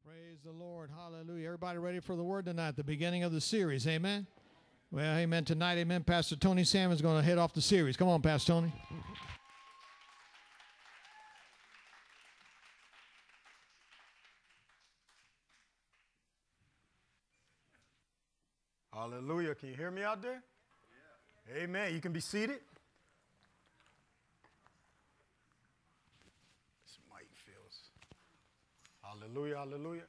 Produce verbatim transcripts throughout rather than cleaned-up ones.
Praise the Lord. Hallelujah. Everybody ready for the word tonight, the beginning of the series. Amen. Well, amen. Tonight, amen. Pastor Tony Salmon is going to head off the series. Come on, Pastor Tony. Hallelujah. Can you hear me out there? Yeah. Amen. You can be seated. This mic feels. Hallelujah. Hallelujah.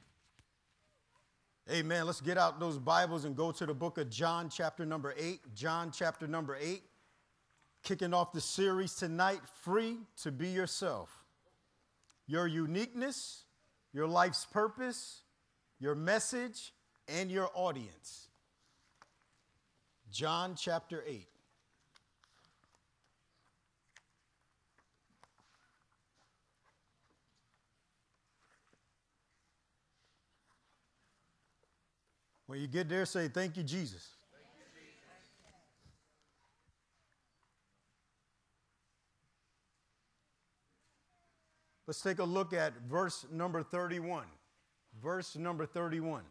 Amen. Let's get out those Bibles and go to the book of John, chapter number eight. John, chapter number eight. Kicking off the series tonight, Free to Be Yourself. Your uniqueness, your life's purpose, your message, and your audience. John chapter eight. When you get there, say, thank you, Jesus. Thank you, Jesus. Let's take a look at verse number thirty-one. Verse number thirty-one.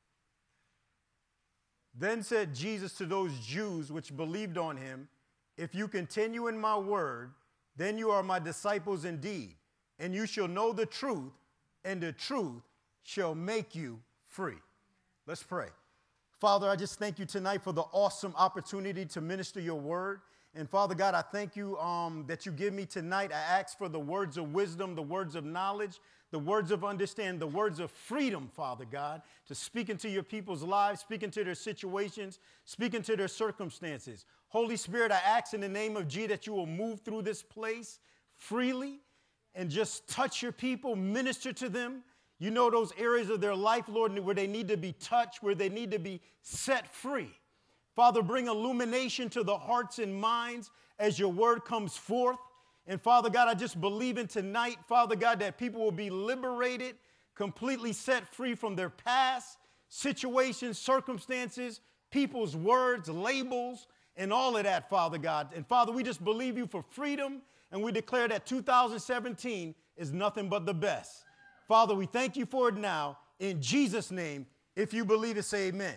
Then said Jesus to those Jews which believed on him, if you continue in my word, then you are my disciples indeed, and you shall know the truth, and the truth shall make you free. Let's pray. Father, I just thank you tonight for the awesome opportunity to minister your word. And Father God, I thank you um, that you give me tonight. I ask for the words of wisdom, the words of knowledge, the words of understanding, the words of freedom, Father God, to speak into your people's lives, speak into their situations, speak into their circumstances. Holy Spirit, I ask in the name of Jesus that you will move through this place freely and just touch your people, minister to them. You know those areas of their life, Lord, where they need to be touched, where they need to be set free. Father, bring illumination to the hearts and minds as your word comes forth. And Father God, I just believe in tonight, Father God, that people will be liberated, completely set free from their past situations, circumstances, people's words, labels, and all of that, Father God. And Father, we just believe you for freedom, and we declare that two thousand seventeen is nothing but the best. Father, we thank you for it now. In Jesus' name, if you believe it, say amen. Amen.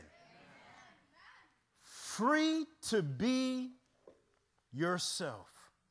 Free to be yourself.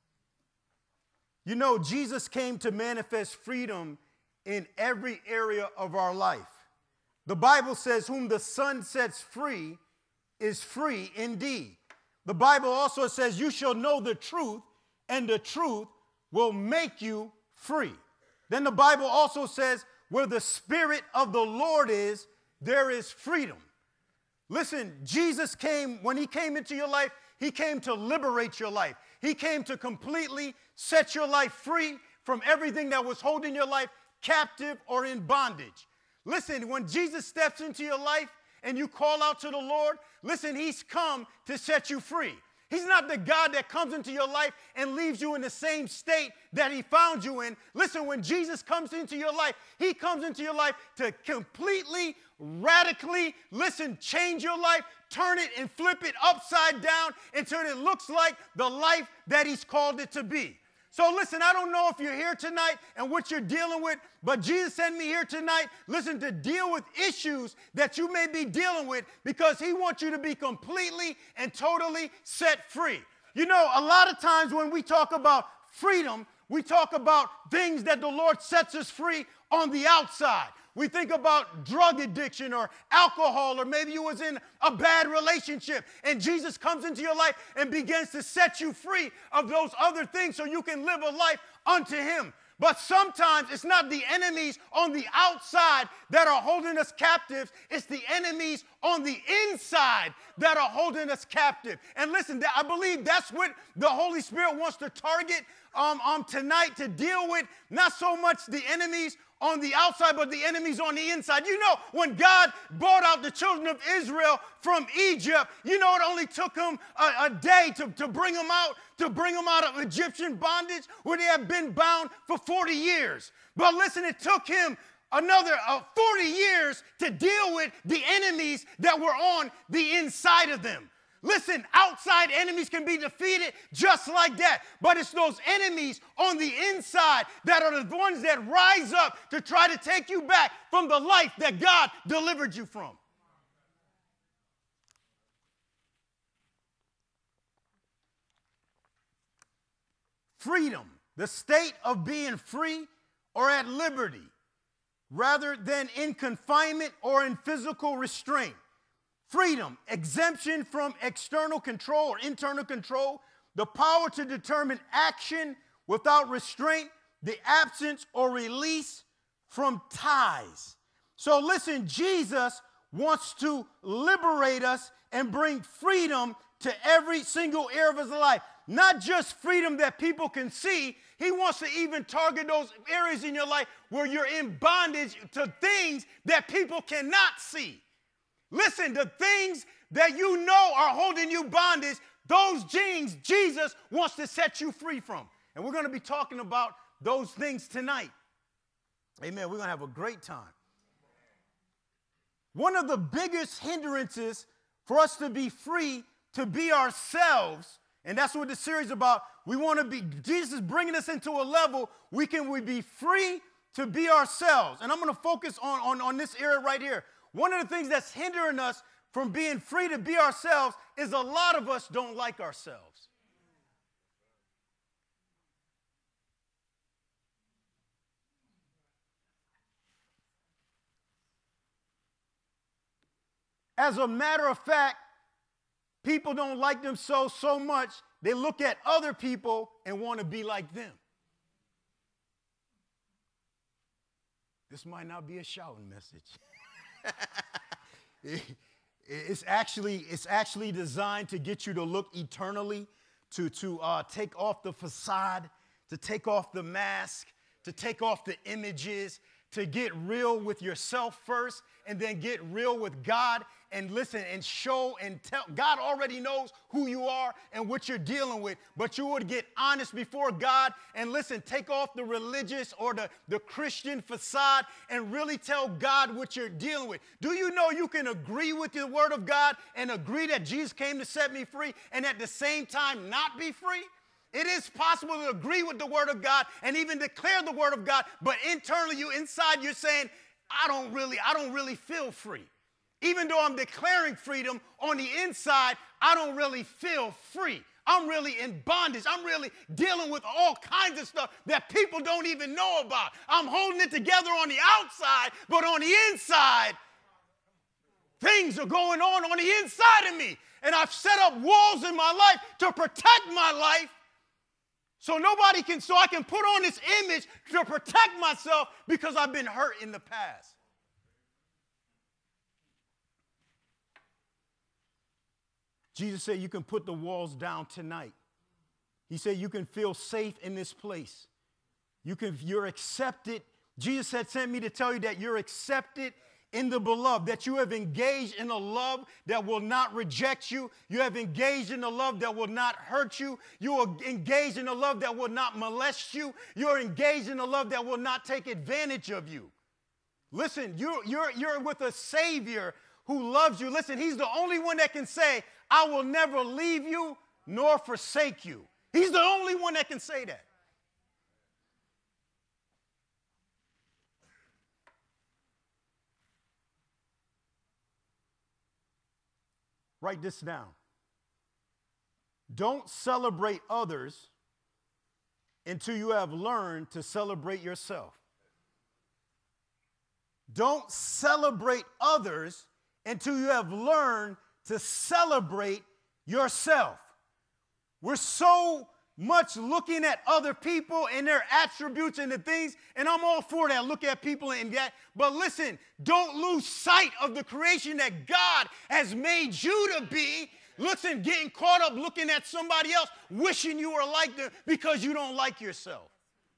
You know, Jesus came to manifest freedom in every area of our life. The Bible says, whom the Son sets free is free indeed. The Bible also says, you shall know the truth, and the truth will make you free. Then the Bible also says, where the Spirit of the Lord is, there is freedom. Listen, Jesus came, when he came into your life, he came to liberate your life. He came to completely set your life free from everything that was holding your life captive or in bondage. Listen, when Jesus steps into your life and you call out to the Lord, listen, he's come to set you free. He's not the God that comes into your life and leaves you in the same state that he found you in. Listen, when Jesus comes into your life, he comes into your life to completely, radically, listen, change your life, turn it and flip it upside down until it looks like the life that he's called it to be. So listen, I don't know if you're here tonight and what you're dealing with, but Jesus sent me here tonight, listen, to deal with issues that you may be dealing with because he wants you to be completely and totally set free. You know, a lot of times when we talk about freedom, we talk about things that the Lord sets us free on the outside. We think about drug addiction or alcohol, or maybe you was in a bad relationship and Jesus comes into your life and begins to set you free of those other things so you can live a life unto him. But sometimes it's not the enemies on the outside that are holding us captive. It's the enemies on the inside that are holding us captive. And listen, I believe that's what the Holy Spirit wants to target um, um, tonight, to deal with, not so much the enemies on the outside, but the enemies on the inside. You know, when God brought out the children of Israel from Egypt, you know, it only took them a, a day to, to bring them out, to bring them out of Egyptian bondage where they had been bound for forty years. But listen, it took him another uh, forty years to deal with the enemies that were on the inside of them. Listen, outside enemies can be defeated just like that. But it's those enemies on the inside that are the ones that rise up to try to take you back from the life that God delivered you from. Freedom, the state of being free or at liberty, rather than in confinement or in physical restraint. Freedom, exemption from external control or internal control, the power to determine action without restraint, the absence or release from ties. So listen, Jesus wants to liberate us and bring freedom to every single area of his life. Not just freedom that people can see. He wants to even target those areas in your life where you're in bondage to things that people cannot see. Listen, the things that you know are holding you bondage, those things Jesus wants to set you free from. And we're going to be talking about those things tonight. Amen. We're going to have a great time. One of the biggest hindrances for us to be free, to be ourselves, and that's what the series is about. We want to be, Jesus is bringing us into a level we can we be free to be ourselves. And I'm going to focus on, on, on this area right here. One of the things that's hindering us from being free to be ourselves is a lot of us don't like ourselves. As a matter of fact, people don't like themselves so much, they look at other people and want to be like them. This might not be a shouting message. it, it's, actually, it's actually designed to get you to look eternally, to, to uh, take off the facade, to take off the mask, to take off the images, to get real with yourself first, and then get real with God and listen and show and tell. God already knows who you are and what you're dealing with, but you would get honest before God and listen, take off the religious or the, the Christian facade and really tell God what you're dealing with. Do you know you can agree with the word of God and agree that Jesus came to set me free and at the same time not be free? It is possible to agree with the word of God and even declare the word of God, but internally you inside you're saying, I don't really, I don't really feel free. Even though I'm declaring freedom, on the inside, I don't really feel free. I'm really in bondage. I'm really dealing with all kinds of stuff that people don't even know about. I'm holding it together on the outside, but on the inside, things are going on on the inside of me. And I've set up walls in my life to protect my life so nobody can, so I can put on this image to protect myself because I've been hurt in the past. Jesus said you can put the walls down tonight. He said you can feel safe in this place. You can, you're accepted. Jesus said, sent me to tell you that you're accepted in the beloved, that you have engaged in a love that will not reject you. You have engaged in a love that will not hurt you. You are engaged in a love that will not molest you. You're engaged in a love that will not take advantage of you. Listen, you're, you're, you're with a Savior who loves you. Listen, he's the only one that can say, I will never leave you nor forsake you. He's the only one that can say that. Write this down. Don't celebrate others until you have learned to celebrate yourself. Don't celebrate others until you have learned to celebrate yourself. We're so much looking at other people and their attributes and the things, and I'm all for that. Look at people and that. But listen, don't lose sight of the creation that God has made you to be. Listen, getting caught up looking at somebody else, wishing you were like them because you don't like yourself.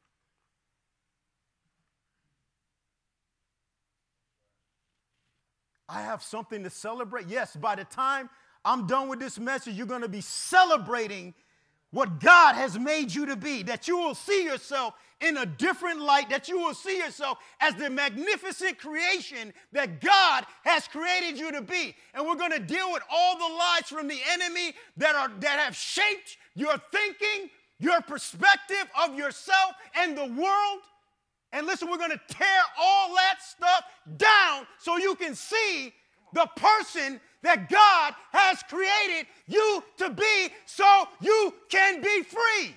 I have something to celebrate. Yes, by the time I'm done with this message, you're going to be celebrating what God has made you to be, that you will see yourself in a different light, that you will see yourself as the magnificent creation that God has created you to be. And we're going to deal with all the lies from the enemy that are that have shaped your thinking, your perspective of yourself and the world. And listen, we're going to tear all that stuff down so you can see the person that God has created you to be, so you can be free.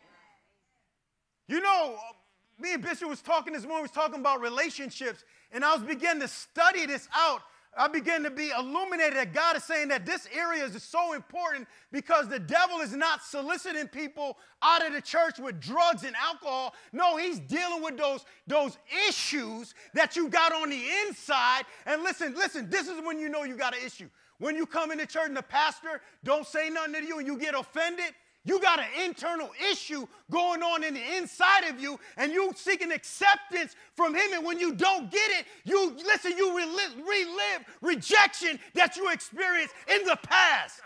You know, me and Bishop was talking this morning, we was talking about relationships, and I was beginning to study this out. I began to be illuminated that God is saying that this area is so important because the devil is not soliciting people out of the church with drugs and alcohol. No, he's dealing with those, those issues that you got on the inside. And listen, listen, this is when you know you got an issue. When you come into church and the pastor don't say nothing to you and you get offended, you got an internal issue going on in the inside of you, and you seeking acceptance from him. And when you don't get it, you listen, you relive, relive rejection that you experienced in the past.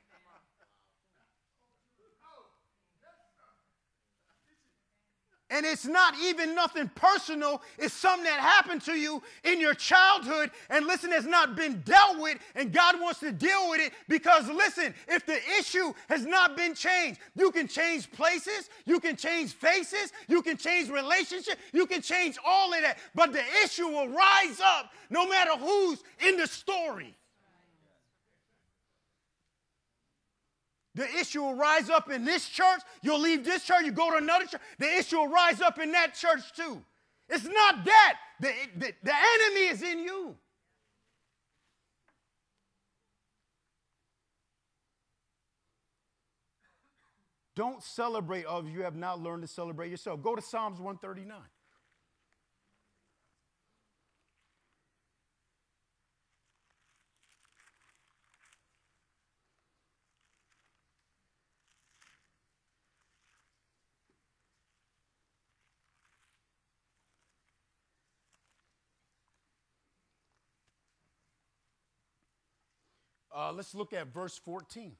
And it's not even nothing personal. It's something that happened to you in your childhood. And listen, it's not been dealt with. And God wants to deal with it because, listen, if the issue has not been changed, you can change places. You can change faces. You can change relationships. You can change all of that. But the issue will rise up no matter who's in the story. The issue will rise up in this church. You'll leave this church. You go to another church. The issue will rise up in that church too. It's not that. The, the, the enemy is in you. Don't celebrate others. You have not learned to celebrate yourself. Go to Psalms one thirty-nine. Uh, let's look at verse fourteen.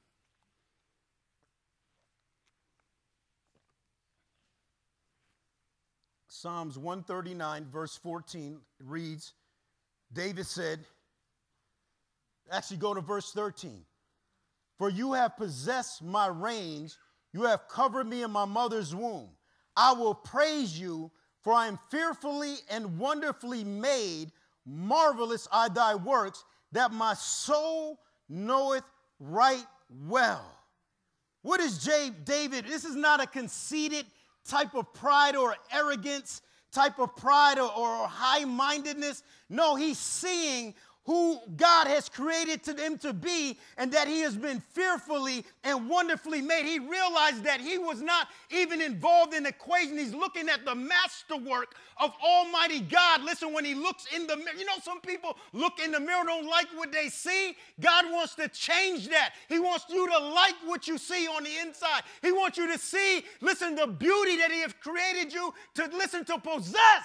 Psalms one thirty-nine, verse fourteen reads, David said, actually go to verse thirteen. For you have possessed my reins, you have covered me in my mother's womb. I will praise you, for I am fearfully and wonderfully made. Marvelous are thy works, that my soul knoweth right well. What is J- David? This is not a conceited type of pride or arrogance, type of pride or, or high-mindedness. No, he's seeing who God has created to him to be and that he has been fearfully and wonderfully made. He realized that he was not even involved in the equation. He's looking at the masterwork of Almighty God. Listen, when he looks in the mirror, you know, some people look in the mirror, don't like what they see. God wants to change that. He wants you to like what you see on the inside. He wants you to see, listen, the beauty that he has created you to listen, to possess.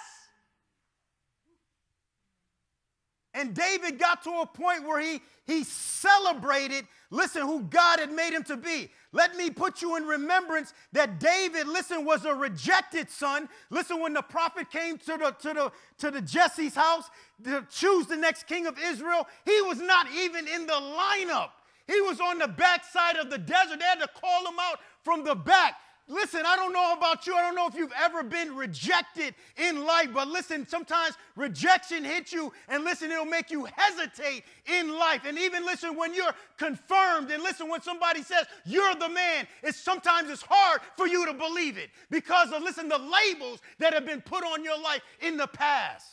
And David got to a point where he, he celebrated, listen, who God had made him to be. Let me put you in remembrance that David, listen, was a rejected son. Listen, when the prophet came to the, to the, to the Jesse's house to choose the next king of Israel, he was not even in the lineup. He was on the backside of the desert. They had to call him out from the back. Listen, I don't know about you. I don't know if you've ever been rejected in life, but listen, sometimes rejection hits you, and listen, it'll make you hesitate in life. And even listen, when you're confirmed, and listen, when somebody says you're the man, it's sometimes it's hard for you to believe it because of, listen, the labels that have been put on your life in the past.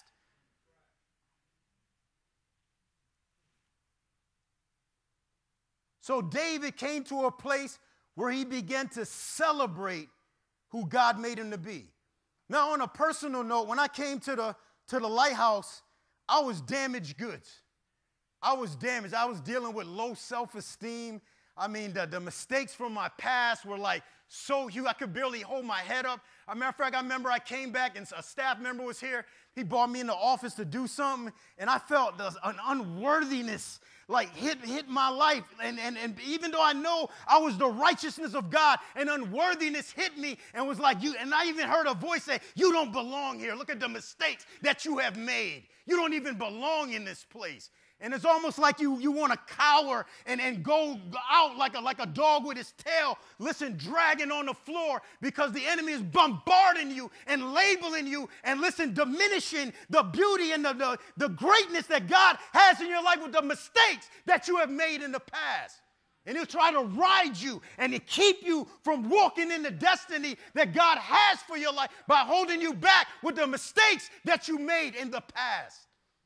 So David came to a place where he began to celebrate who God made him to be. Now, on a personal note, when I came to the, to the lighthouse, I was damaged goods. I was damaged. I was dealing with low self-esteem. I mean, the, the mistakes from my past were like so huge. I could barely hold my head up. As a matter of fact, I remember I came back and a staff member was here. He brought me in the office to do something, and I felt the, an unworthiness like hit, hit my life. And, and, and even though I know I was the righteousness of God, an unworthiness hit me and was like, you. And I even heard a voice say, you don't belong here. Look at the mistakes that you have made. You don't even belong in this place. And it's almost like you, you want to cower and, and go out like a, like a dog with his tail, listen, dragging on the floor because the enemy is bombarding you and labeling you and, listen, diminishing the beauty and the, the, the greatness that God has in your life with the mistakes that you have made in the past. And he'll try to ride you and to keep you from walking in the destiny that God has for your life by holding you back with the mistakes that you made in the past.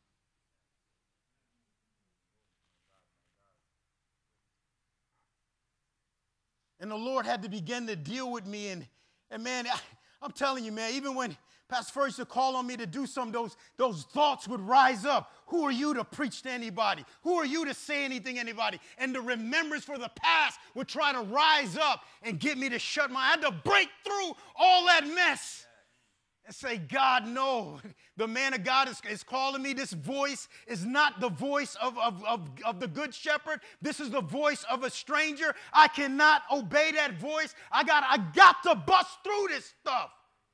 And the Lord had to begin to deal with me. And, and man, I, I'm telling you, man, even when Pastor Ferry used to call on me to do some, those, those thoughts would rise up. Who are you to preach to anybody? Who are you to say anything to anybody? And the remembrance for the past would try to rise up and get me to shut my, I had to break through all that mess and say, God, no. The man of God is, is calling me. This voice is not the voice of, of, of, of the good shepherd. This is the voice of a stranger. I cannot obey that voice. I got, I got to bust through this stuff.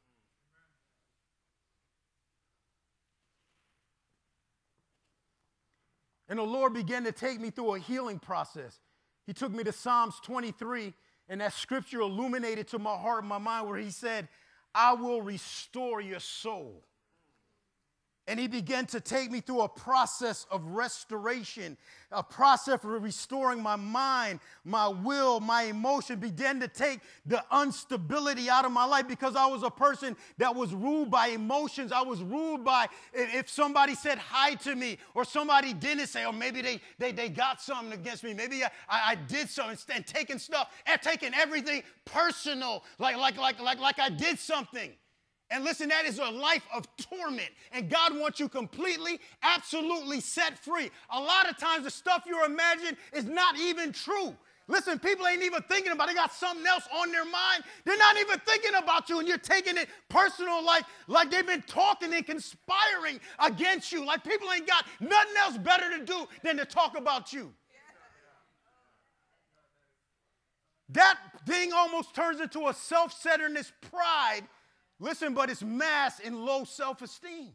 And the Lord began to take me through a healing process. He took me to Psalms twenty-three, and that scripture illuminated to my heart and my mind where he said, I will restore your soul. And he began to take me through a process of restoration, a process of restoring my mind, my will, my emotion, began to take the instability out of my life because I was a person that was ruled by emotions. I was ruled by if somebody said hi to me or somebody didn't say, or maybe they, they, they got something against me. Maybe I, I did something and taking stuff and taking everything personal, like, like, like, like, like I did something. And listen, that is a life of torment. And God wants you completely, absolutely set free. A lot of times the stuff you imagine is not even true. Listen, people ain't even thinking about it. They got something else on their mind. They're not even thinking about you, and you're taking it personal like, like they've been talking and conspiring against you. Like people ain't got nothing else better to do than to talk about you. That thing almost turns into a self-centeredness pride. Listen, but it's masked in low self-esteem.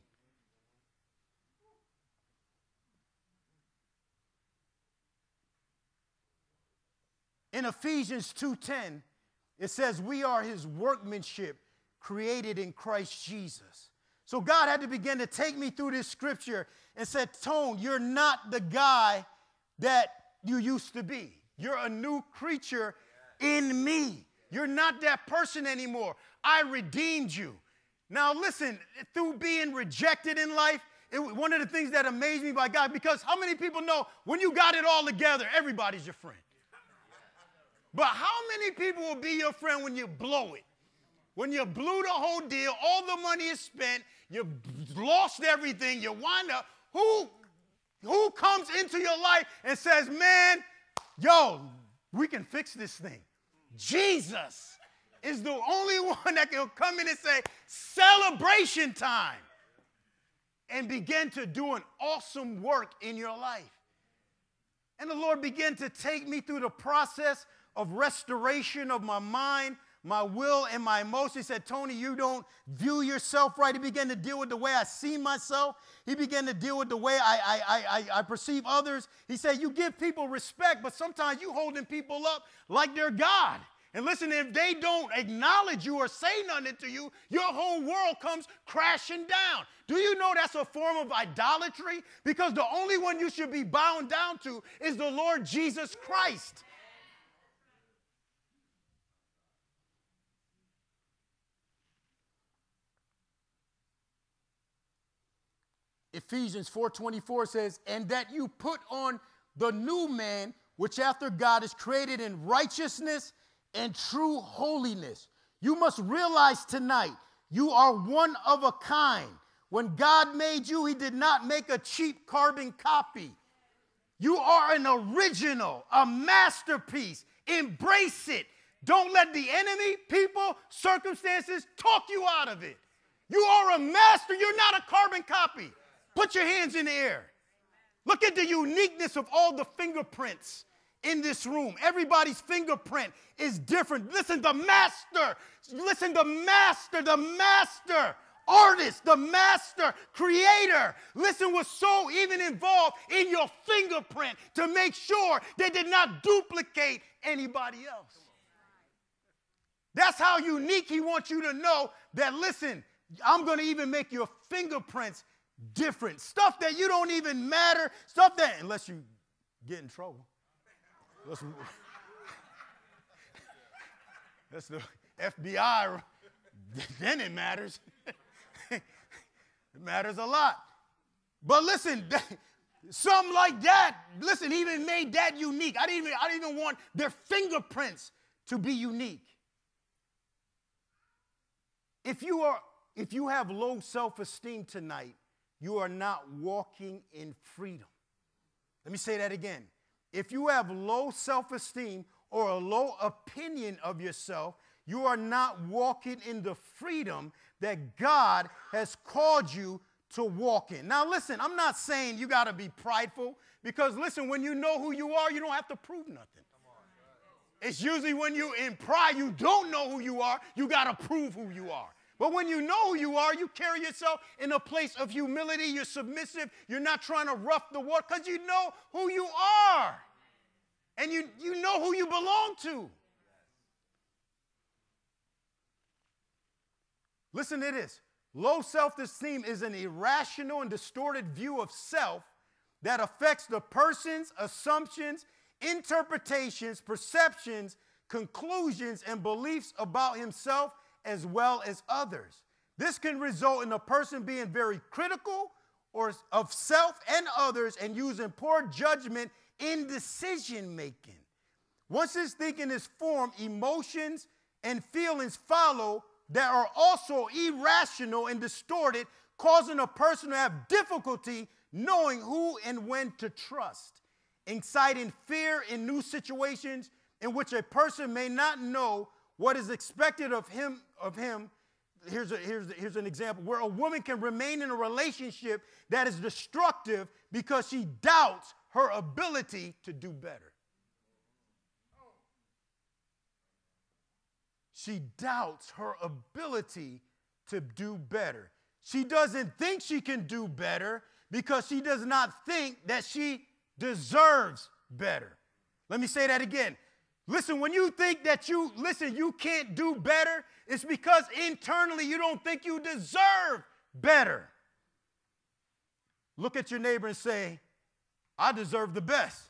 In Ephesians two ten, it says, we are his workmanship created in Christ Jesus. So God had to begin to take me through this scripture and said, Tone, you're not the guy that you used to be. You're a new creature in me. You're not that person anymore. I redeemed you. Now listen, through being rejected in life, it, one of the things that amazed me by God, because how many people know when you got it all together, everybody's your friend? But how many people will be your friend when you blow it? When you blew the whole deal, all the money is spent, you lost everything, you wind up, who, who comes into your life and says, man, yo, we can fix this thing? Jesus is the only one that can come in and say, celebration time, and begin to do an awesome work in your life. And the Lord began to take me through the process of restoration of my mind, my will, and my emotions. He said, Tony, you don't view yourself right. He began to deal with the way I see myself. He began to deal with the way I, I, I, I perceive others. He said, you give people respect, but sometimes you holding people up like they're God. And listen, if they don't acknowledge you or say nothing to you, your whole world comes crashing down. Do you know that's a form of idolatry? Because the only one you should be bound down to is the Lord Jesus Christ. Ephesians four twenty-four says, and that you put on the new man, which after God is created in righteousness and true holiness. You must realize tonight, you are one of a kind. When God made you, he did not make a cheap carbon copy. You are an original, a masterpiece. Embrace it. Don't let the enemy, people, circumstances talk you out of it. You are a master. You're not a carbon copy. Put your hands in the air. Look at the uniqueness of all the fingerprints in this room. Everybody's fingerprint is different. Listen, the master. Listen, the master, the master. Artist, the master, creator, listen, was so even involved in your fingerprint to make sure they did not duplicate anybody else. That's how unique he wants you to know that, listen, I'm going to even make your fingerprints different. Stuff that you don't even matter, stuff that, unless you get in trouble. That's, that's the F B I, then it matters. It matters a lot. But listen, something like that, listen, he even made that unique. I didn't even, I didn't even want their fingerprints to be unique. If you are, if you have low self-esteem tonight, you are not walking in freedom. Let me say that again. If you have low self-esteem or a low opinion of yourself, you are not walking in the freedom that God has called you to walk in. Now, listen, I'm not saying you got to be prideful, because, listen, when you know who you are, you don't have to prove nothing. It's usually when you're in pride, you don't know who you are, you got to prove who you are. But when you know who you are, you carry yourself in a place of humility, you're submissive, you're not trying to rough the water, because you know who you are. And you, you know who you belong to. Listen to this. Low self-esteem is an irrational and distorted view of self that affects the person's assumptions, interpretations, perceptions, conclusions, and beliefs about himself as well as others. This can result in a person being very critical or of self and others and using poor judgment in decision making. Once this thinking is formed, emotions and feelings follow that are also irrational and distorted, causing a person to have difficulty knowing who and when to trust, inciting fear in new situations in which a person may not know what is expected of him. Of him. Here's, a, here's, a, here's an example where a woman can remain in a relationship that is destructive because she doubts her ability to do better. She doubts her ability to do better. She doesn't think she can do better because she does not think that she deserves better. Let me say that again. Listen, when you think that you, listen, you can't do better, it's because internally you don't think you deserve better. Look at your neighbor and say, I deserve the best.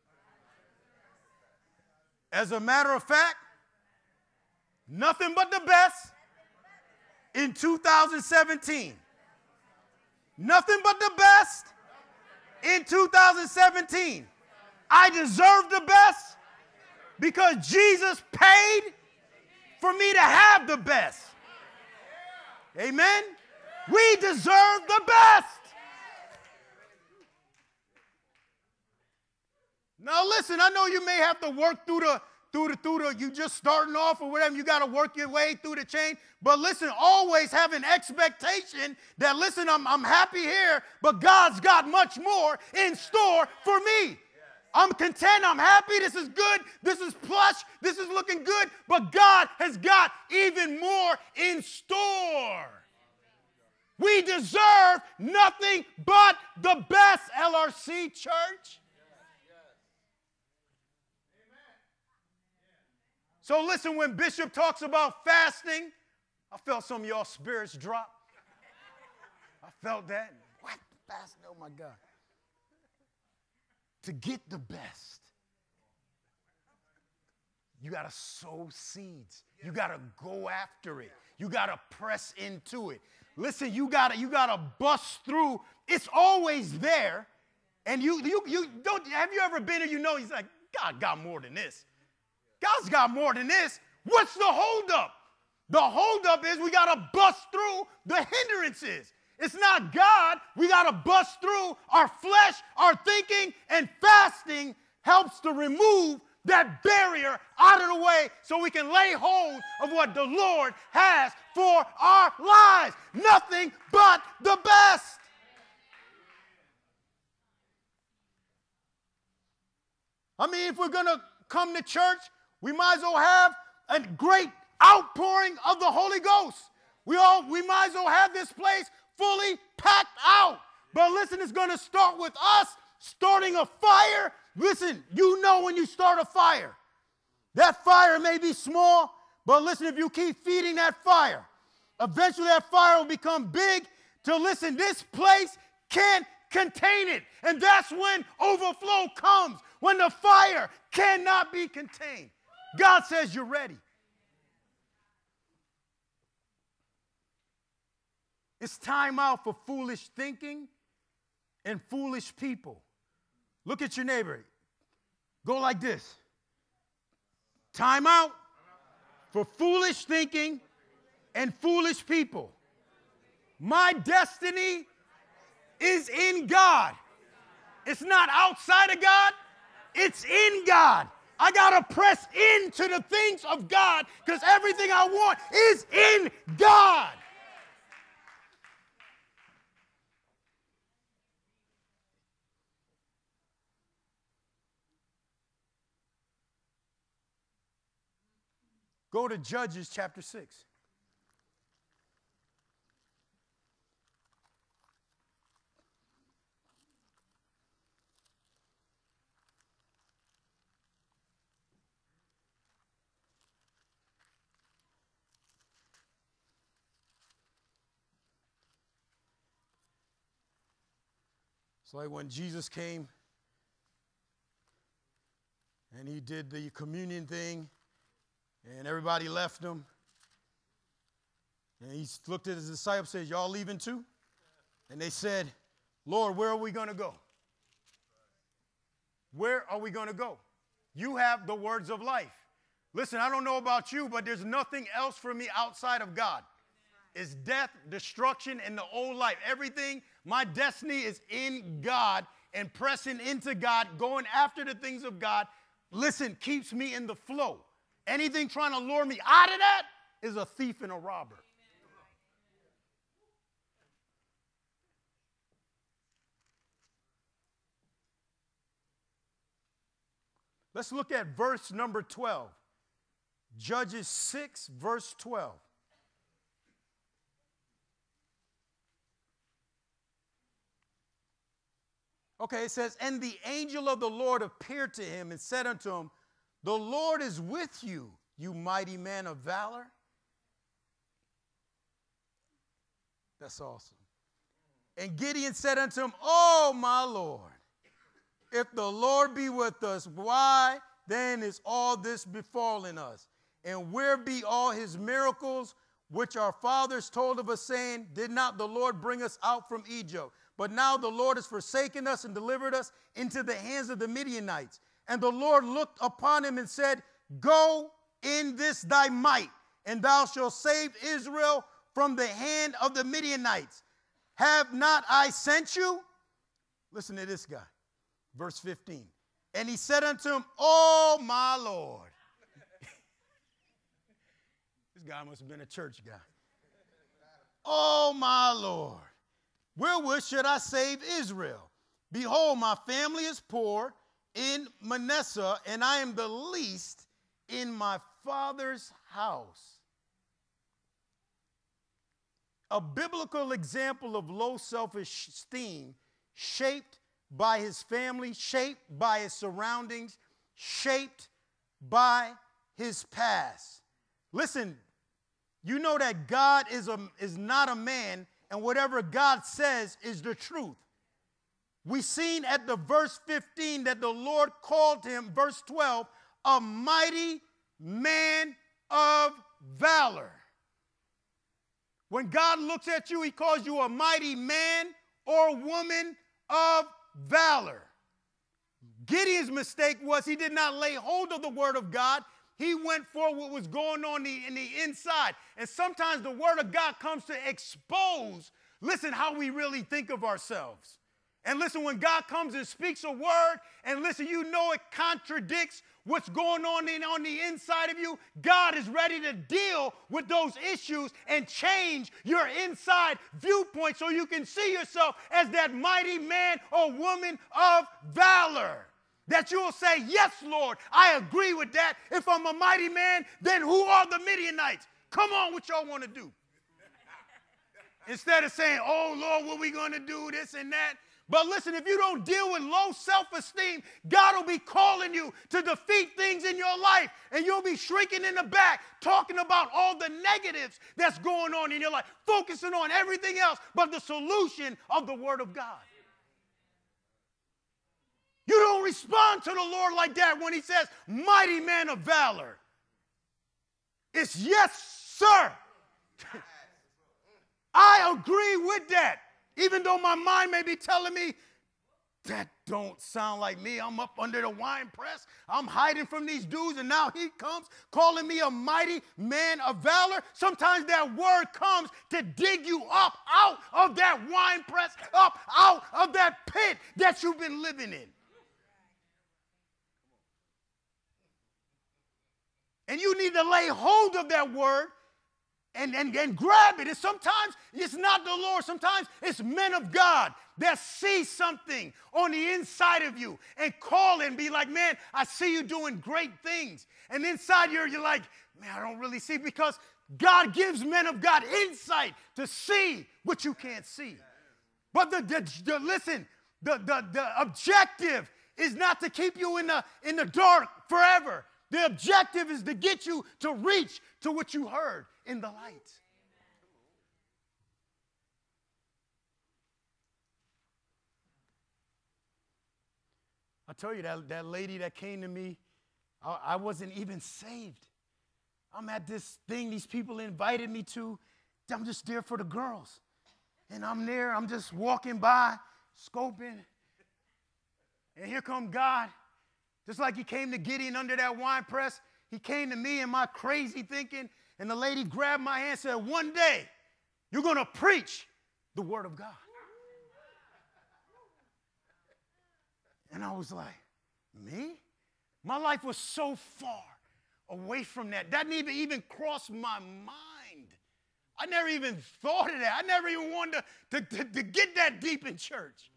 As a matter of fact, nothing but the best in two thousand seventeen. Nothing but the best in two thousand seventeen. I deserve the best because Jesus paid for me to have the best. Amen? We deserve the best. Now listen, I know you may have to work through the Through the, through the, you just starting off or whatever, you got to work your way through the chain. But listen, always have an expectation that, listen, I'm, I'm happy here, but God's got much more in store for me. I'm content, I'm happy, this is good, this is plush, this is looking good, but God has got even more in store. We deserve nothing but the best, L R C Church. So listen, when Bishop talks about fasting, I felt some of y'all spirits drop. I felt that. What? Fasting? Oh, my God. To get the best, you got to sow seeds. You got to go after it. You got to press into it. Listen, you got to you got to bust through. It's always there. And you, you, you don't, have you ever been there, you know, he's like, God got more than this. God's got more than this. What's the holdup? The holdup is we got to bust through the hindrances. It's not God. We got to bust through our flesh, our thinking, and fasting helps to remove that barrier out of the way so we can lay hold of what the Lord has for our lives. Nothing but the best. I mean, if we're going to come to church, we might as well have a great outpouring of the Holy Ghost. We all, we might as well have this place fully packed out. But listen, it's going to start with us starting a fire. Listen, you know when you start a fire. That fire may be small, but listen, if you keep feeding that fire, eventually that fire will become big to, listen, this place can't contain it. And that's when overflow comes, when the fire cannot be contained. God says you're ready. It's time out for foolish thinking and foolish people. Look at your neighbor. Go like this. Time out for foolish thinking and foolish people. My destiny is in God. It's not outside of God. It's in God. I got to press into the things of God because everything I want is in God. Go to Judges chapter six. It's like when Jesus came and he did the communion thing. And everybody left him. And he looked at his disciples and said, y'all leaving too? And they said, Lord, where are we going to go? Where are we going to go? You have the words of life. Listen, I don't know about you, but there's nothing else for me outside of God. It's death, destruction, and the old life. Everything, my destiny is in God and pressing into God, going after the things of God. Listen, keeps me in the flow. Anything trying to lure me out of that is a thief and a robber. Let's look at verse number twelve. Judges six, verse twelve. Okay, it says, and the angel of the Lord appeared to him and said unto him, the Lord is with you, you mighty man of valor. That's awesome. And Gideon said unto him, oh, my Lord, if the Lord be with us, why then is all this befallen us? And where be all his miracles, which our fathers told of us, saying, did not the Lord bring us out from Egypt? But now the Lord has forsaken us and delivered us into the hands of the Midianites. And the Lord looked upon him and said, go in this thy might, and thou shalt save Israel from the hand of the Midianites. Have not I sent you? Listen to this guy. Verse fifteen. And he said unto him, oh, my Lord. This guy must have been a church guy. Oh, my Lord. Wherewith should I save Israel? Behold, my family is poor in Manasseh, and I am the least in my father's house. A biblical example of low self-esteem shaped by his family, shaped by his surroundings, shaped by his past. Listen, you know that God is, a, is not a man, and whatever God says is the truth. We seen at the verse fifteen that the Lord called him, verse twelve, a mighty man of valor. When God looks at you, he calls you a mighty man or woman of valor. Gideon's mistake was he did not lay hold of the word of God. He went for what was going on in the inside. And sometimes the word of God comes to expose listen how we really think of ourselves. And listen, when God comes and speaks a word, and listen, you know it contradicts what's going on in, on the inside of you, God is ready to deal with those issues and change your inside viewpoint so you can see yourself as that mighty man or woman of valor. That you will say, yes, Lord, I agree with that. If I'm a mighty man, then who are the Midianites? Come on, what y'all want to do? Instead of saying, oh, Lord, what are we going to do, this and that? But listen, if you don't deal with low self-esteem, God will be calling you to defeat things in your life, and you'll be shrinking in the back, talking about all the negatives that's going on in your life, focusing on everything else but the solution of the Word of God. You don't respond to the Lord like that when he says, mighty man of valor. It's yes, sir. I agree with that. Even though my mind may be telling me, that don't sound like me. I'm up under the wine press. I'm hiding from these dudes, and now he comes calling me a mighty man of valor. Sometimes that word comes to dig you up out of that wine press, up out of that pit that you've been living in. And you need to lay hold of that word and, and, and grab it. And sometimes it's not the Lord. Sometimes it's men of God that see something on the inside of you and call and be like, man, I see you doing great things. And inside you're, you're like, man, I don't really see, because God gives men of God insight to see what you can't see. But the, the, the listen, the, the, the objective is not to keep you in the, in the dark forever. The objective is to get you to reach to what you heard in the light. I tell you, that, that lady that came to me, I, I wasn't even saved. I'm at this thing these people invited me to. I'm just there for the girls. And I'm there, I'm just walking by, scoping. And here come God. Just like he came to Gideon under that wine press, he came to me in my crazy thinking, and the lady grabbed my hand and said, one day, you're going to preach the word of God. And I was like, me? My life was so far away from that. That didn't even, even cross my mind. I never even thought of that. I never even wanted to, to, to, to get that deep in church.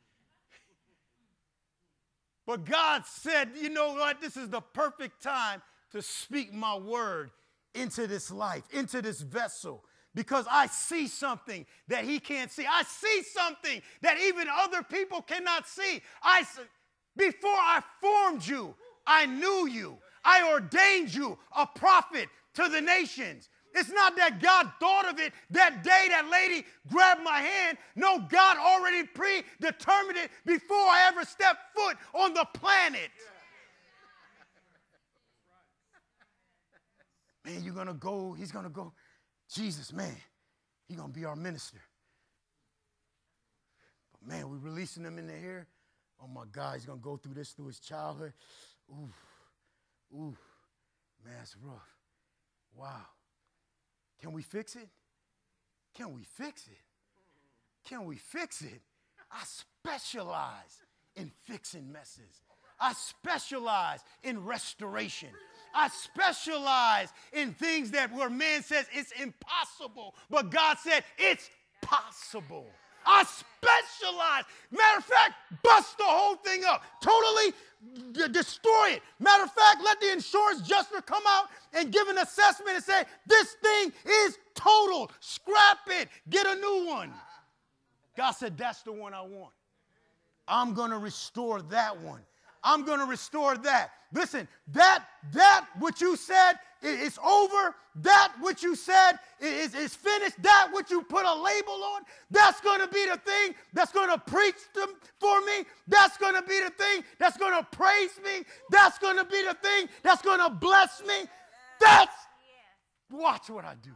But God said, you know what? This is the perfect time to speak my word into this life, into this vessel, because I see something that he can't see. I see something that even other people cannot see. I, before I formed you, I knew you. I ordained you a prophet to the nations. It's not that God thought of it that day that lady grabbed my hand. No, God already predetermined it before I ever stepped foot on the planet. Man, you're going to go, he's going to go. Jesus, man, he's going to be our minister. But man, we're releasing him in the air. Oh my God, he's going to go through this through his childhood. Ooh, ooh, man, it's rough. Wow. Can we fix it? Can we fix it? Can we fix it? I specialize in fixing messes. I specialize in restoration. I specialize in things that where man says it's impossible, but God said it's possible. I specialize. Matter of fact, bust the whole thing up. Totally d- destroy it. Matter of fact, let the insurance adjuster come out and give an assessment and say, this thing is total. Scrap it. Get a new one. God said, that's the one I want. I'm going to restore that one. I'm going to restore that. Listen, that, that what you said is over. That what you said is, is finished. That what you put a label on, that's going to be the thing that's going to preach them for me. That's going to be the thing that's going to praise me. That's going to be the thing that's going to bless me. That's, watch what I do.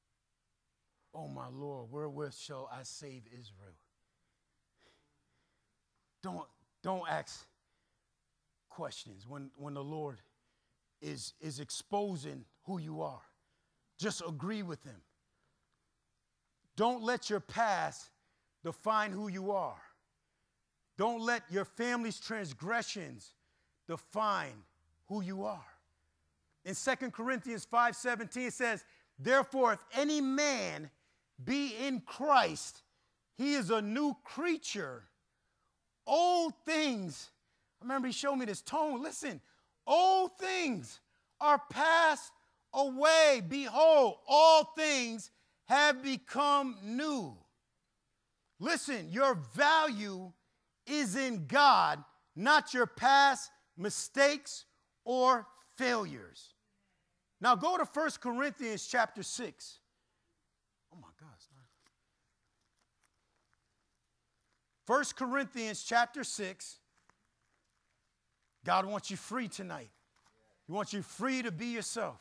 Oh, my Lord, wherewith shall I save Israel? don't, don't ask questions when, when the Lord is, is exposing who you are. Just agree with him. Don't let your past define who you are. Don't let your family's transgressions define who you are. In Second Corinthians five seventeen, it says, therefore, if any man be in Christ, he is a new creature. Old things, I remember he showed me this tone. Listen, old things are passed away. Behold, all things have become new. Listen, your value is in God, not your past mistakes or failures. Now go to First Corinthians chapter six. Oh my gosh. First Corinthians chapter six. God wants you free tonight. He wants you free to be yourself.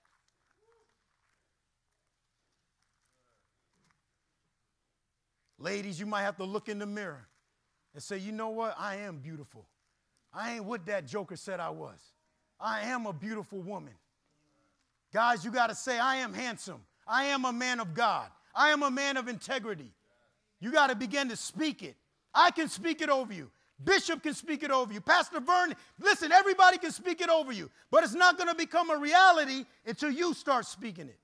Ladies, you might have to look in the mirror and say, you know what? I am beautiful. I ain't what that joker said I was. I am a beautiful woman. Guys, you got to say, I am handsome. I am a man of God. I am a man of integrity. You got to begin to speak it. I can speak it over you. Bishop can speak it over you. Pastor Vernon, listen, everybody can speak it over you. But it's not going to become a reality until you start speaking it.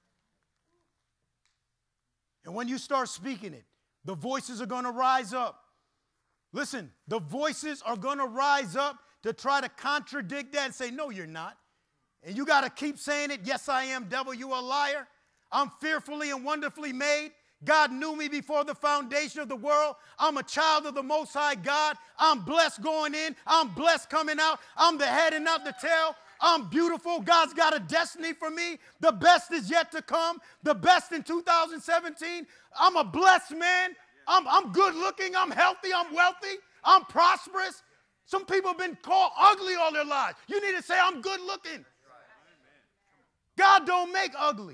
And when you start speaking it, the voices are going to rise up. Listen, the voices are going to rise up to try to contradict that and say, no, you're not. And you got to keep saying it. Yes, I am, devil, you a liar. I'm fearfully and wonderfully made. God knew me before the foundation of the world. I'm a child of the Most High God. I'm blessed going in. I'm blessed coming out. I'm the head and not the tail. I'm beautiful. God's got a destiny for me. The best is yet to come. The best in two thousand seventeen. I'm a blessed man. I'm, I'm good looking. I'm healthy. I'm wealthy. I'm prosperous. Some people have been called ugly all their lives. You need to say, I'm good looking. God don't make ugly.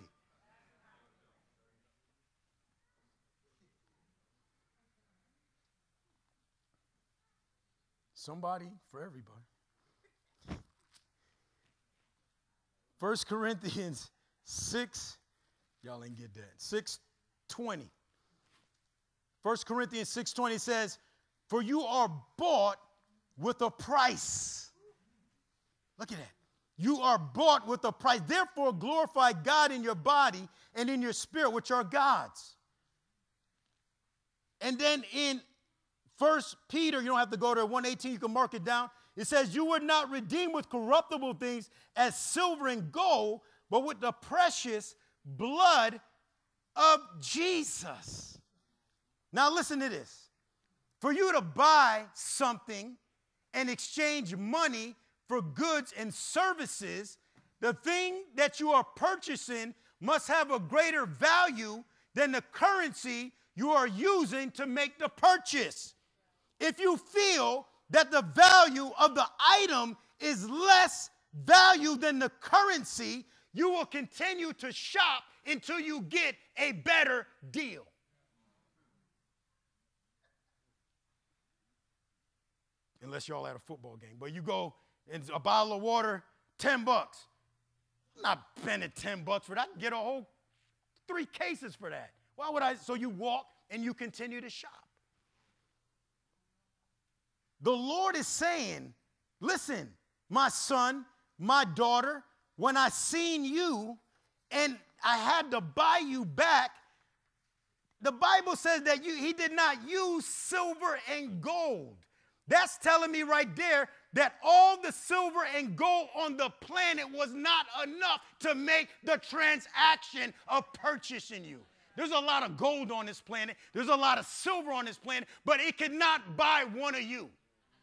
Somebody for everybody. First Corinthians six, y'all ain't get that, six twenty. First Corinthians six twenty says, for you are bought with a price. Look at that. You are bought with a price. Therefore, glorify God in your body and in your spirit, which are God's. And then in First Peter, you don't have to go to one eighteen, you can mark it down. It says, you were not redeemed with corruptible things as silver and gold, but with the precious blood of Jesus. Now listen to this. For you to buy something and exchange money for goods and services, the thing that you are purchasing must have a greater value than the currency you are using to make the purchase. If you feel that the value of the item is less value than the currency, you will continue to shop until you get a better deal. Unless y'all at a football game. But you go, and a bottle of water, ten bucks. I'm not spending ten bucks for that. I can get a whole three cases for that. Why would I? So you walk and you continue to shop. The Lord is saying, listen, my son, my daughter, when I seen you and I had to buy you back, the Bible says that you, he did not use silver and gold. That's telling me right there that all the silver and gold on the planet was not enough to make the transaction of purchasing you. There's a lot of gold on this planet. There's a lot of silver on this planet, but it could not buy one of you.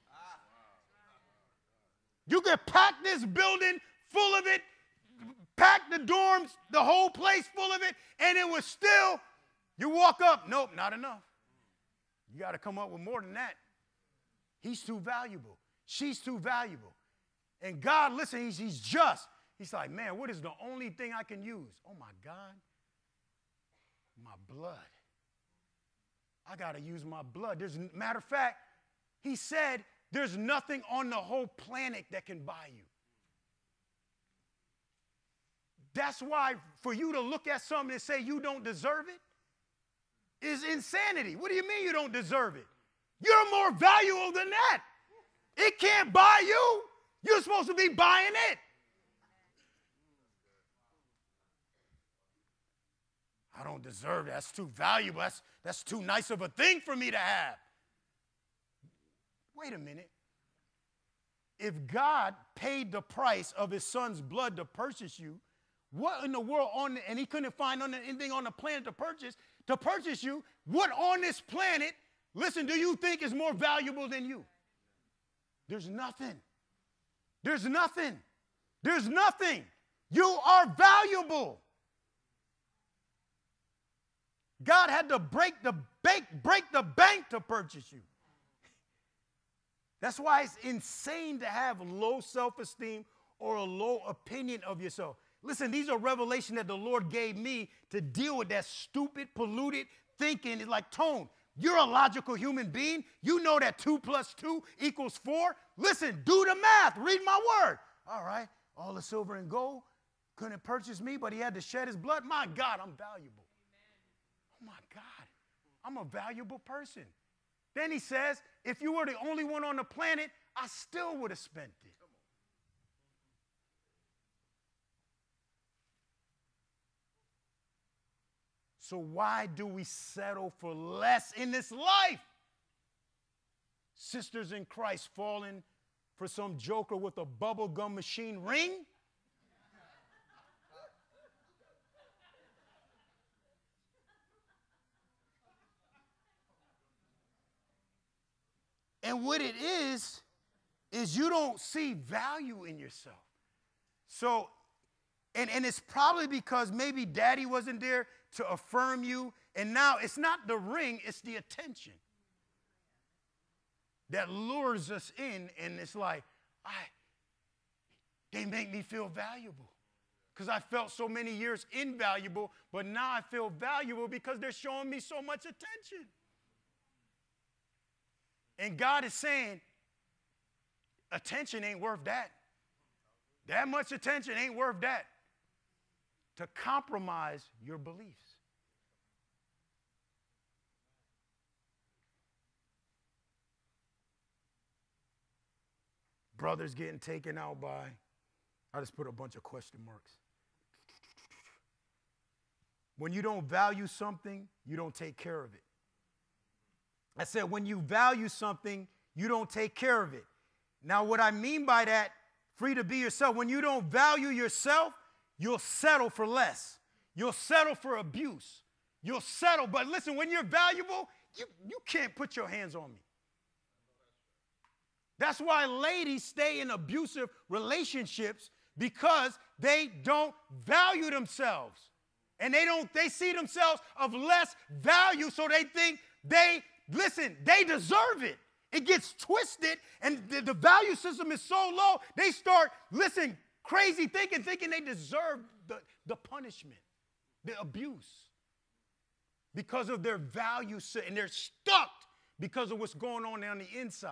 You could pack this building full of it, pack the dorms, the whole place full of it, and it was still, you walk up, nope, not enough. You got to come up with more than that. He's too valuable. She's too valuable. And God, listen, he's, he's just. He's like, man, what is the only thing I can use? Oh, my God, my blood. I got to use my blood. There's, matter of fact, He said, there's nothing on the whole planet that can buy you. That's why for you to look at something and say you don't deserve it is insanity. What do you mean you don't deserve it? You're more valuable than that. It can't buy you. You're supposed to be buying it. I don't deserve it. That's too valuable. That's, that's too nice of a thing for me to have. Wait a minute. If God paid the price of his son's blood to purchase you, what in the world on the, and he couldn't find on the, anything on the planet to purchase, to purchase you, what on this planet, listen, do you think is more valuable than you? There's nothing. There's nothing. There's nothing. You are valuable. God had to break the bank, break the bank to purchase you. That's why it's insane to have low self-esteem or a low opinion of yourself. Listen, these are revelations that the Lord gave me to deal with that stupid, polluted thinking. It's like, Tone, you're a logical human being. You know that two plus two equals four. Listen, do the math. Read my word. All right, all the silver and gold couldn't purchase me, but he had to shed his blood. My God, I'm valuable. Amen. Oh, my God, I'm a valuable person. Then he says, if you were the only one on the planet, I still would have spent it. So why do we settle for less in this life? Sisters in Christ falling for some joker with a bubblegum machine ring? And what it is, is you don't see value in yourself. So, and, and it's probably because maybe daddy wasn't there to affirm you. And now it's not the ring, it's the attention that lures us in. And it's like, I, they make me feel valuable. Because I felt so many years invaluable, but now I feel valuable because they're showing me so much attention. And God is saying, attention ain't worth that. That much attention ain't worth that. To compromise your beliefs. Brothers getting taken out by, I just put a bunch of question marks. When you don't value something, you don't take care of it. I said, when you value something, you don't take care of it. Now, what I mean by that, free to be yourself, when you don't value yourself, you'll settle for less. You'll settle for abuse. You'll settle. But listen, when you're valuable, you, you can't put your hands on me. That's why ladies stay in abusive relationships, because they don't value themselves. And they don't, they see themselves of less value, so they think they, listen, they deserve it. It gets twisted, and the, the value system is so low, they start, listen, crazy thinking, thinking they deserve the, the punishment, the abuse, because of their value, and they're stuck because of what's going on on the inside.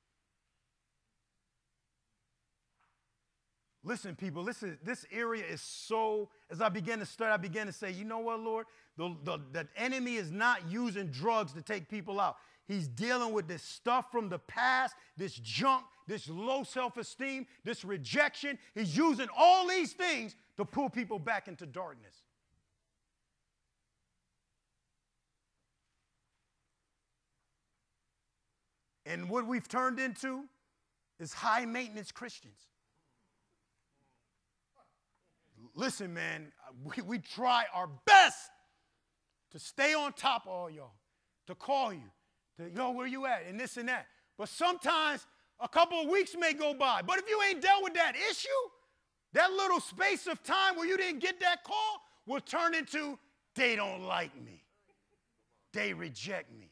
Listen, people, listen, this area is so, as I began to study, I began to say, you know what, Lord? The, the, the enemy is not using drugs to take people out. He's dealing with this stuff from the past, this junk, this low self-esteem, this rejection. He's using all these things to pull people back into darkness. And what we've turned into is high-maintenance Christians. Listen, man, we, we try our best to stay on top of all y'all, to call you, to, yo, where you at, and this and that. But sometimes a couple of weeks may go by. But if you ain't dealt with that issue, that little space of time where you didn't get that call will turn into, they don't like me. They reject me.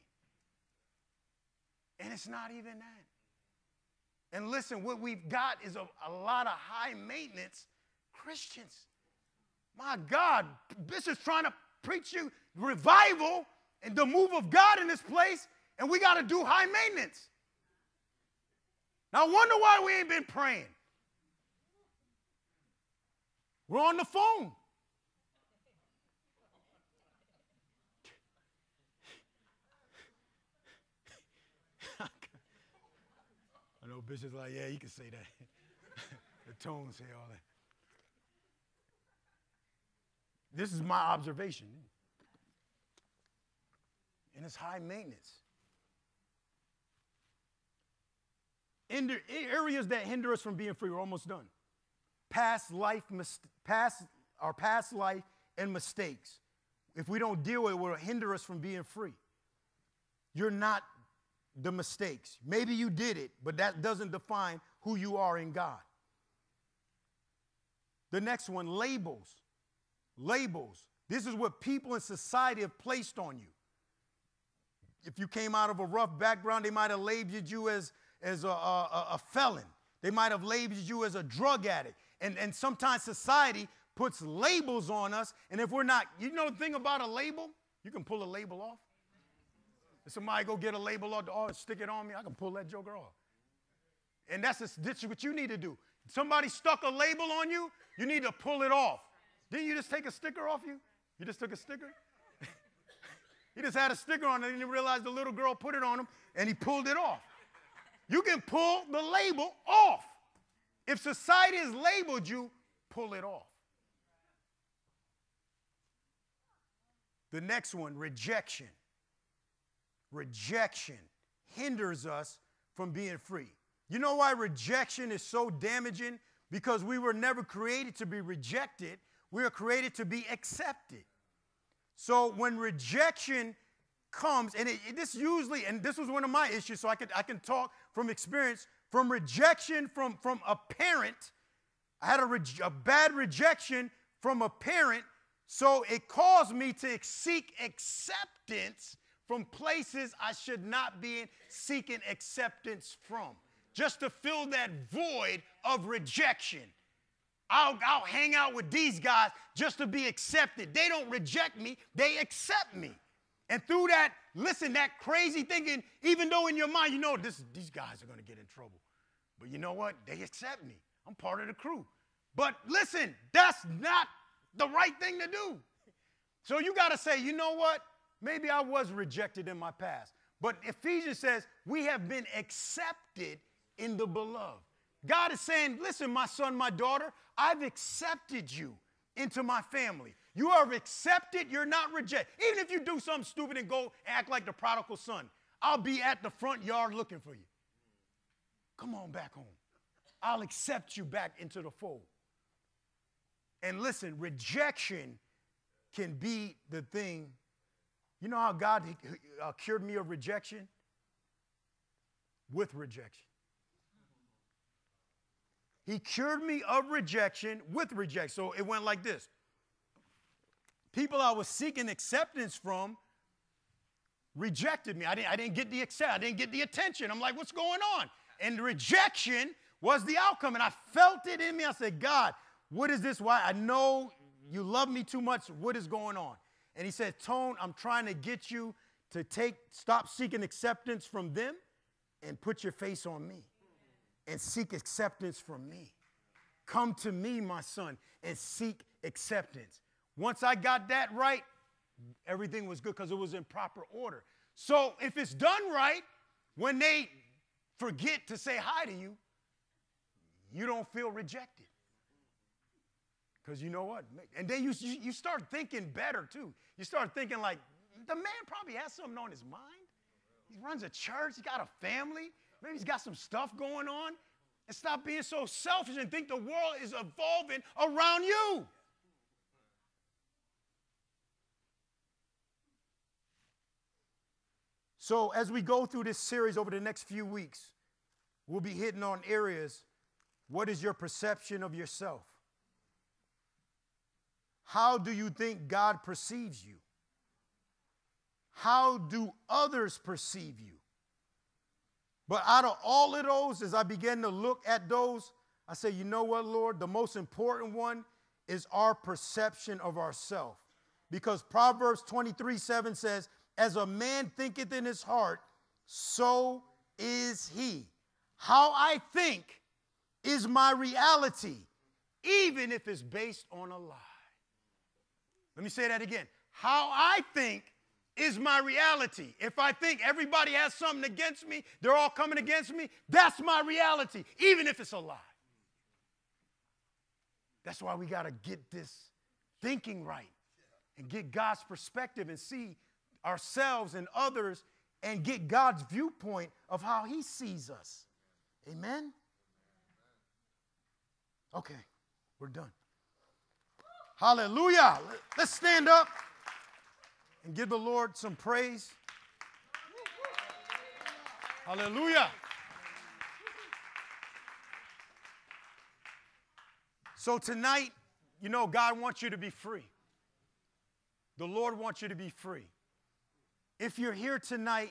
And it's not even that. And listen, what we've got is a, a lot of high maintenance Christians. My God, this is trying to preach you revival and the move of God in this place, and we got to do high maintenance. Now, I wonder why we ain't been praying. We're on the phone. I know Bishop's like, yeah, you can say that. The tone say all that. This is my observation. And it's high maintenance. In the areas that hinder us from being free, we're almost done. Past life, past, our past life and mistakes. If we don't deal with it, it will hinder us from being free. You're not the mistakes. Maybe you did it, but that doesn't define who you are in God. The next one, labels. Labels. This is what people in society have placed on you. If you came out of a rough background, they might have labeled you as, as a, a, a felon. They might have labeled you as a drug addict. And, and sometimes society puts labels on us, and if we're not, you know the thing about a label? You can pull a label off. If somebody go get a label off, oh, stick it on me, I can pull that joker off. And that's, a, that's what you need to do. Somebody stuck a label on you, you need to pull it off. Didn't you just take a sticker off you? You just took a sticker? He just had a sticker on it, and he realized the little girl put it on him, and he pulled it off. You can pull the label off. If society has labeled you, pull it off. The next one, rejection. Rejection hinders us from being free. You know why rejection is so damaging? Because we were never created to be rejected. We were created to be accepted. So when rejection comes, and it, it, this usually, and this was one of my issues, so I can, I can talk from experience, from rejection from, from a parent. I had a, re, a bad rejection from a parent, so it caused me to seek acceptance from places I should not be seeking acceptance from, just to fill that void of rejection. I'll, I'll hang out with these guys just to be accepted. They don't reject me, they accept me. And through that, listen, that crazy thinking, even though in your mind you know this, these guys are going to get in trouble. But you know what? They accept me. I'm part of the crew. But listen, that's not the right thing to do. So you got to say, you know what? Maybe I was rejected in my past. But Ephesians says we have been accepted in the beloved. God is saying, listen, my son, my daughter, I've accepted you into my family. You are accepted, you're not rejected. Even if you do something stupid and go act like the prodigal son, I'll be at the front yard looking for you. Come on back home. I'll accept you back into the fold. And listen, rejection can be the thing. You know how God uh, cured me of rejection? With rejection. He cured me of rejection with rejection. So it went like this. People I was seeking acceptance from rejected me. I didn't, I didn't get the accept. I didn't get the attention. I'm like, what's going on? And the rejection was the outcome. And I felt it in me. I said, God, what is this? Why? I know you love me too much. What is going on? And he said, Tone, I'm trying to get you to take, stop seeking acceptance from them and put your face on me and seek acceptance from me. Come to me, my son, and seek acceptance. Once I got that right, everything was good because it was in proper order. So if it's done right, when they forget to say hi to you, you don't feel rejected. Because you know what? And then you, you start thinking better, too. You start thinking like, the man probably has something on his mind. He runs a church. He's got a family. Maybe he's got some stuff going on. And stop being so selfish and think the world is evolving around you. So as we go through this series over the next few weeks, we'll be hitting on areas. What is your perception of yourself? How do you think God perceives you? How do others perceive you? But out of all of those, as I began to look at those, I say, you know what, Lord? The most important one is our perception of ourselves. Because Proverbs twenty-three seven says, as a man thinketh in his heart, so is he. How I think is my reality, even if it's based on a lie. Let me say that again. How I think is my reality. If I think everybody has something against me, they're all coming against me, that's my reality, even if it's a lie. That's why we got to get this thinking right and get God's perspective and see ourselves and others and get God's viewpoint of how he sees us. Amen? Okay, we're done. Hallelujah. Let's stand up and give the Lord some praise. Hallelujah. So tonight, you know, God wants you to be free. The Lord wants you to be free. If you're here tonight,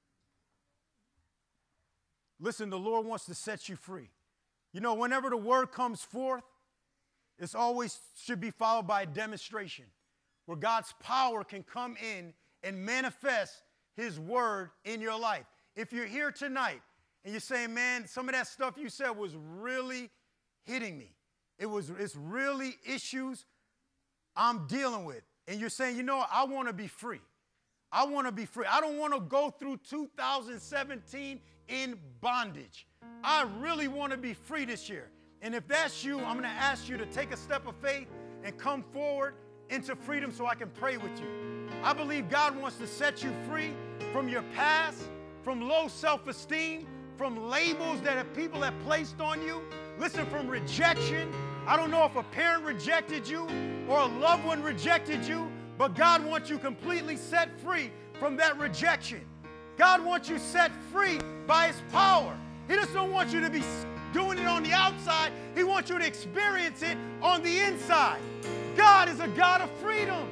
listen, the Lord wants to set you free. You know, whenever the word comes forth, it's always should be followed by a demonstration where God's power can come in and manifest his word in your life. If you're here tonight and you're saying, man, some of that stuff you said was really hitting me. It was, it's really issues I'm dealing with. And you're saying, you know what, I want to be free. I want to be free. I don't want to go through two thousand seventeen in bondage. I really want to be free this year. And if that's you, I'm going to ask you to take a step of faith and come forward into freedom so I can pray with you. I believe God wants to set you free from your past, from low self-esteem, from labels that have, people have placed on you. Listen, from rejection. I don't know if a parent rejected you or a loved one rejected you, but God wants you completely set free from that rejection. God wants you set free by his power. He just don't want you to be doing it on the outside. He wants you to experience it on the inside. God is a God of freedom.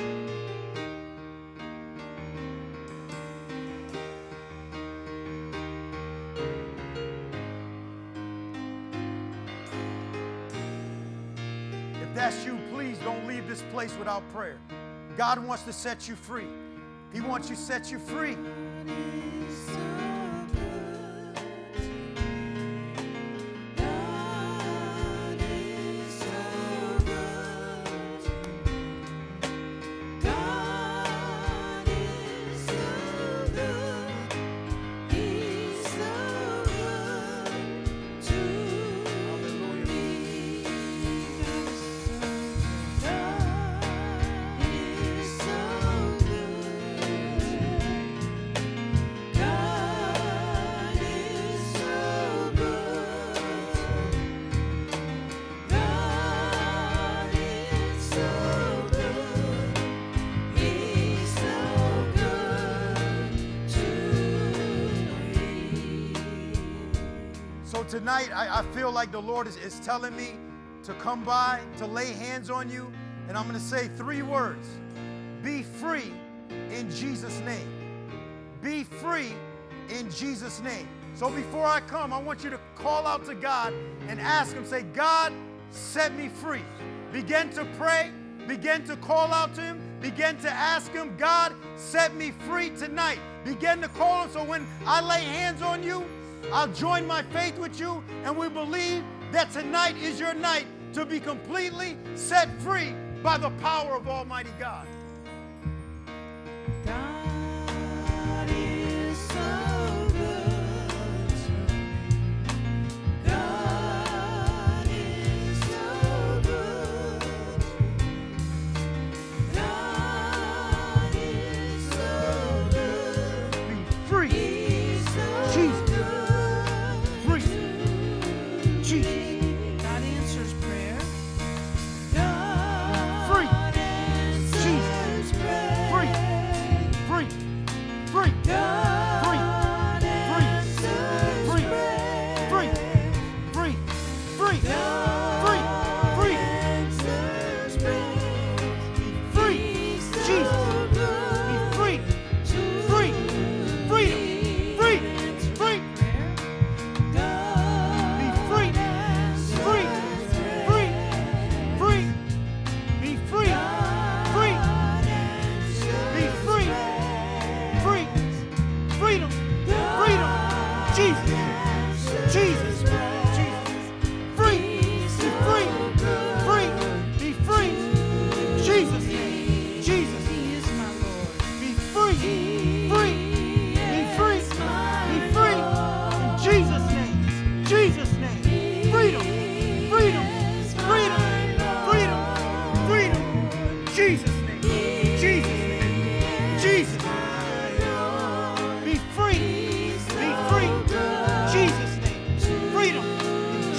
If that's you, please don't leave this place without prayer. God wants to set you free. He wants you to set you free. Tonight, I, I feel like the Lord is, is telling me to come by, to lay hands on you, and I'm going to say three words. Be free in Jesus' name. Be free in Jesus' name. So before I come, I want you to call out to God and ask him, say, God, set me free. Begin to pray. Begin to call out to him. Begin to ask him, God, set me free tonight. Begin to call him so when I lay hands on you, I'll join my faith with you, and we believe that tonight is your night to be completely set free by the power of Almighty God. God is so good. God is so good. God is so good. Be free. He's so Jesus. God answers prayer. Free. God answers Jesus. prayer. Free. Free. Free. God answers Free. prayer. Free. Free. Free. Free. Free. Answers prayer. Free. He's so Jesus. Be good free. to Free. Freedom. me. Free. Answers Free. prayer. God Be free.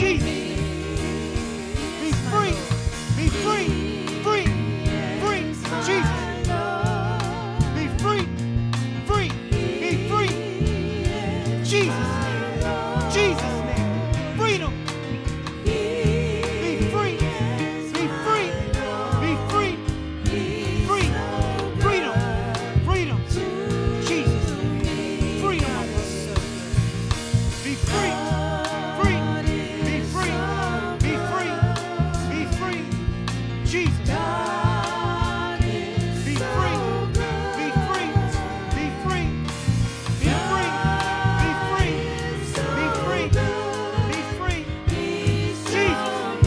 Jesus. Be free. Be free. Free. Free. Jesus. Be free. Free. Be free. Jesus. Jesus' name. Freedom. Be free. Be free. Be free. Free. Freedom. Freedom. Jesus. Freedom. Be free. Free. Be free. Be free. Be free. Jesus. Be free. Be free. Be free. Be free. Be free. Be free. Be free. Jesus.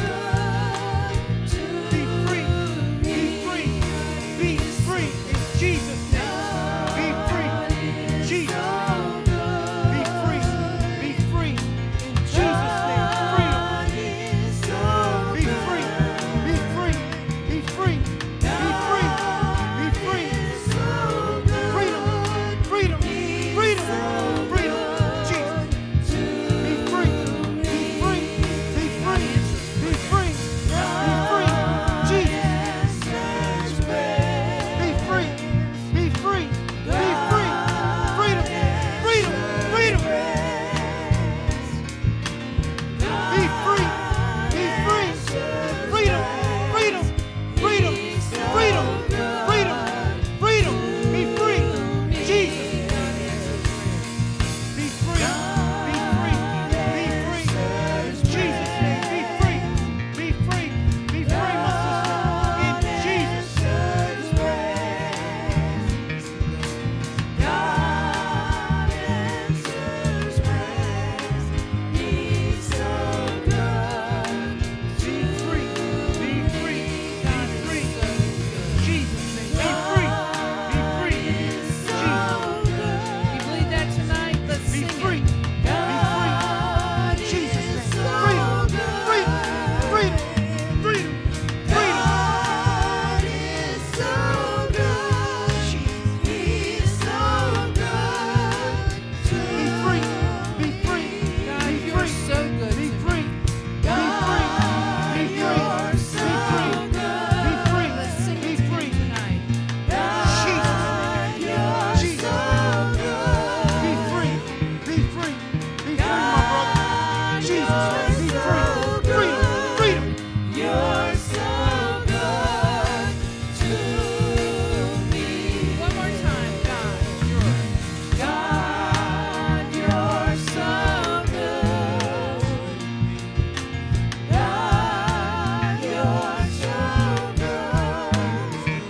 Be free. Be free. Be free. In Jesus' name. Be free. Jesus. Be free. Be free. In Jesus' name. Freedom. Be free. Be free. Be free. Be free. Be free. Freedom. Freedom. Freedom. Freedom. Jesus. Be free. Be free. Be free. Be free. Be free. Jesus. Be free. Be free. Be free. Freedom. Freedom. Freedom. Be free. Be free. Freedom. Freedom. Freedom. Freedom. Freedom. Freedom. Be free. Jesus. Be free. Be free. Be free. Jesus' name. Be free. Be free. Be free, my sister. In Jesus' God answers prayers. He's so good. Be free. Be free. Be free. Jesus' name. Be free. Be free. Jesus. You believe that tonight? Let's Be sing free. it. Be free. Jesus' name. Freedom. Freedom. Freedom. Freedom. Freedom. God is so good. He's so good to Be free. Be free. God, Be you're free. so good. Be tonight. free. Be free. Be free. you're Be so free. good. Be free. Let's sing Be it to you free. tonight. Jesus. You're Jesus. so good. Be free. Be free. Be free, my brother. Jesus. Be free. Freedom. Freedom. You're so good to me. One more time, God. You're God, you're so good. God, you're so good.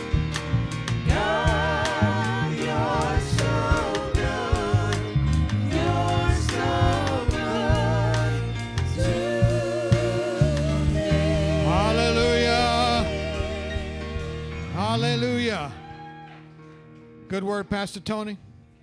God, you're so good. You're so good to me. Hallelujah. Hallelujah. Good word, Pastor Tony.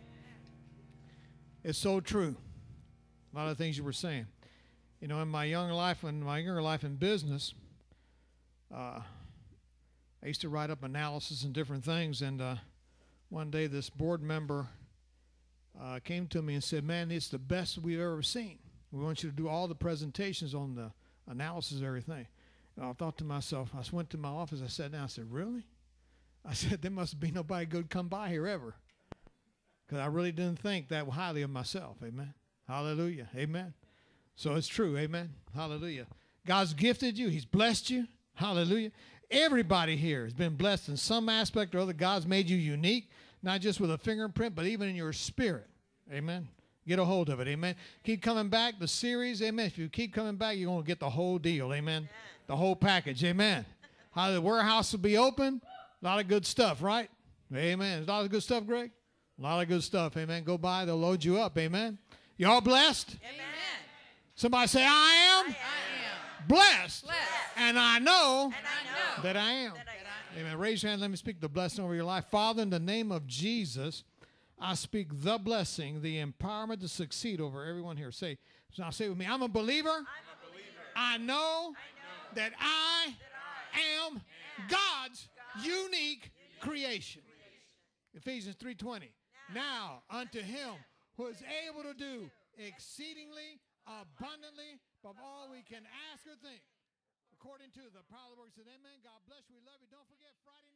It's so true. A lot of things you were saying. You know, in my young life, in my younger life in business, uh, I used to write up analysis and different things. And uh, one day, this board member uh, came to me and said, "Man, it's the best we've ever seen. We want you to do all the presentations on the analysis and everything." And I thought to myself, I went to my office, I sat down, I said, "Really?" I said, "There must be nobody good come by here ever." Because I really didn't think that highly of myself. Amen. Hallelujah. Amen. So it's true. Amen. Hallelujah. God's gifted you. He's blessed you. Hallelujah. Everybody here has been blessed in some aspect or other. God's made you unique, not just with a fingerprint, but even in your spirit. Amen. Get a hold of it. Amen. Keep coming back. The series. Amen. If you keep coming back, you're going to get the whole deal. Amen. The whole package. Amen. How the warehouse will be open. A lot of good stuff, right? Amen. A lot of good stuff, Greg? A lot of good stuff. Amen. Go by. They'll load you up. Amen. You all blessed? Amen. Somebody say, I am, I am blessed. blessed. And I know And I know that I am. that I am. Amen. Raise your hand. Let me speak the blessing over your life. Father, in the name of Jesus, I speak the blessing, the empowerment to succeed over everyone here. Say, now say it with me. I'm a believer. I'm a believer. I know, I know that I that I am God's unique creation. Ephesians three twenty. Now unto him who is able to do exceedingly abundantly above all we can ask or think, according to the power of the works of amen. God bless you. We love you. Don't forget Friday night.